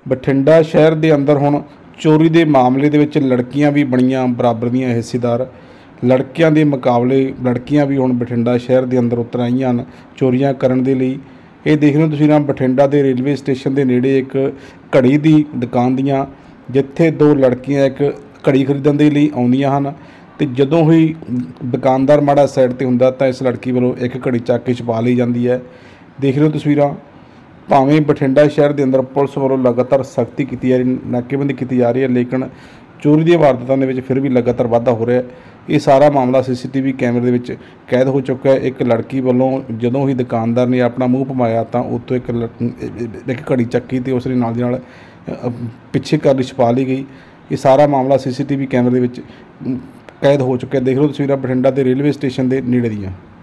ਬਠਿੰਡਾ ਸ਼ਹਿਰ ਦੇ ਅੰਦਰ ਹੁਣ ਚੋਰੀ ਦੇ ਮਾਮਲੇ ਦੇ ਵਿੱਚ ਲੜਕੀਆਂ ਵੀ ਬਣੀਆਂ ਬਰਾਬਰ ਦੀਆਂ ਹਿੱਸੇਦਾਰ। ਲੜਕਿਆਂ ਦੇ ਮੁਕਾਬਲੇ ਲੜਕੀਆਂ ਵੀ ਹੁਣ ਬਠਿੰਡਾ ਸ਼ਹਿਰ ਦੇ ਅੰਦਰ ਉਤਰ ਆਈਆਂ ਹਨ ਚੋਰੀਆਂ ਕਰਨ ਦੇ ਲਈ। ਇਹ ਦੇਖ ਰਹੇ ਹੋ ਤੁਸੀਂ ਨਾ, ਬਠਿੰਡਾ ਦੇ ਰੇਲਵੇ ਸਟੇਸ਼ਨ ਦੇ ਨੇੜੇ ਇੱਕ ਘੜੀ ਦੀ ਦੁਕਾਨ ਦੀਆਂ, ਜਿੱਥੇ ਦੋ ਲੜਕੀਆਂ ਇੱਕ ਘੜੀ ਖਰੀਦਣ ਦੇ ਲਈ ਆਉਂਦੀਆਂ ਹਨ ਅਤੇ ਜਦੋਂ ਹੀ ਦੁਕਾਨਦਾਰ ਮਾੜਾ ਸਾਈਡ 'ਤੇ ਹੁੰਦਾ ਤਾਂ ਇਸ ਲੜਕੀ ਵੱਲੋਂ ਇੱਕ ਘੜੀ ਚੱਕ ਕੇ ਛੁਪਾ ਲਈ ਜਾਂਦੀ ਹੈ। ਦੇਖ ਰਹੇ ਹੋ ਤਸਵੀਰਾਂ। ਭਾਵੇਂ ਬਠਿੰਡਾ ਸ਼ਹਿਰ ਦੇ ਅੰਦਰ ਪੁਲਿਸ ਵੱਲੋਂ ਲਗਾਤਾਰ ਸਖਤੀ ਕੀਤੀ ਜਾ ਰਹੀ, ਨਾਕੇਬੰਦੀ ਕੀਤੀ ਜਾ ਰਹੀ ਹੈ, ਲੇਕਿਨ ਚੋਰੀ ਦੀਆਂ ਵਾਰਦਾਤਾਂ ਦੇ ਵਿੱਚ ਫਿਰ ਵੀ ਲਗਾਤਾਰ ਵਾਧਾ ਹੋ ਰਿਹਾ ਹੈ। ਇਹ ਸਾਰਾ ਮਾਮਲਾ CCTV ਕੈਮਰੇ ਦੇ ਵਿੱਚ ਕੈਦ ਹੋ ਚੁੱਕਾ ਹੈ। ਇੱਕ ਲੜਕੀ ਵੱਲੋਂ ਜਦੋਂ ਹੀ ਦੁਕਾਨਦਾਰ ਨੇ ਆਪਣਾ ਮੂੰਹ ਘੁਮਾਇਆ ਤਾਂ ਉੱਤੋਂ ਇੱਕ ਘੜੀ ਚੱਕੀ ਅਤੇ ਉਸ ਦੇ ਨਾਲ ਦੀ ਨਾਲ ਪਿੱਛੇ ਕਰ ਲਈ, ਛੁਪਾ ਲਈ ਗਈ। ਇਹ ਸਾਰਾ ਮਾਮਲਾ CCTV ਕੈਮਰੇ ਦੇ ਵਿੱਚ ਕੈਦ ਹੋ ਚੁੱਕਿਆ। ਦੇਖ ਲਓ ਤਸਵੀਰਾਂ ਬਠਿੰਡਾ ਦੇ ਰੇਲਵੇ ਸਟੇਸ਼ਨ ਦੇ ਨੇੜੇ ਦੀਆਂ।